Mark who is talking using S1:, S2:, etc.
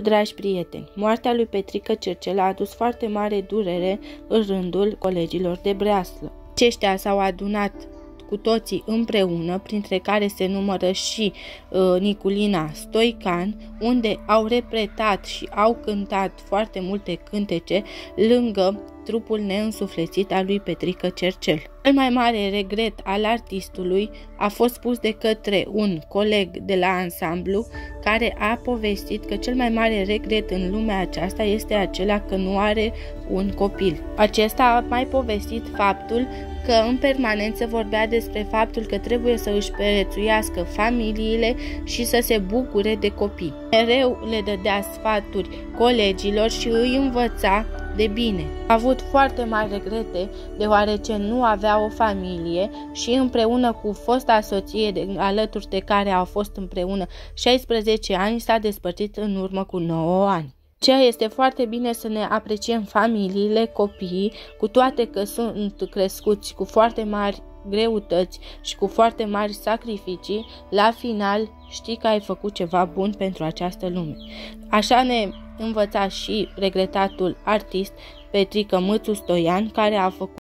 S1: Dragi prieteni, moartea lui Petrică Cercel a adus foarte mare durere în rândul colegilor de breaslă. Aceștia s-au adunat cu toții împreună, printre care se numără și Niculina Stoican, unde au repetat și au cântat foarte multe cântece lângă trupul neînsuflețit al lui Petrică Cercel. Cel mai mare regret al artistului a fost pus de către un coleg de la ansamblu, care a povestit că cel mai mare regret în lumea aceasta este acela că nu are un copil. Acesta a mai povestit faptul că în permanență vorbea despre faptul că trebuie să își prețuiască familiile și să se bucure de copii. Mereu le dădea sfaturi colegilor și îi învăța de bine. A avut foarte mari regrete deoarece nu avea o familie și împreună cu fosta soție alături de care au fost împreună 16 ani s-a despărțit în urmă cu 9 ani. Ceea este foarte bine să ne apreciem familiile, copiii, cu toate că sunt crescuți cu foarte mari greutăți și cu foarte mari sacrificii, la final știi că ai făcut ceva bun pentru această lume. Așa ne învăța și regretatul artist Petrică Mățu Stoian, care a făcut